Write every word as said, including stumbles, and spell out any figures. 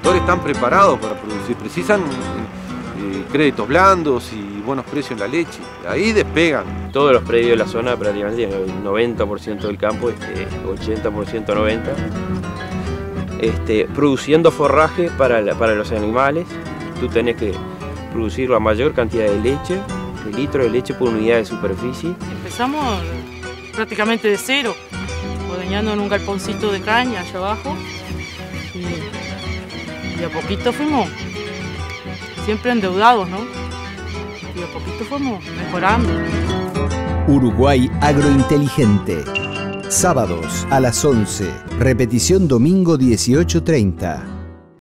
productores están preparados para producir, precisan eh, créditos blandos y buenos precios en la leche, ahí despegan. Todos los predios de la zona prácticamente tienen el noventa por ciento del campo, este, ochenta por ciento, noventa por ciento, este, produciendo forraje para, la, para los animales. Tú tenés que producir la mayor cantidad de leche, de litros de leche por unidad de superficie. Empezamos prácticamente de cero, ordeñando en un galponcito de caña allá abajo y, y a poquito fuimos, siempre endeudados, ¿no? Y a poquito fuimos mejorando. Uruguay Agrointeligente. Sábados a las once. Repetición domingo dieciocho treinta.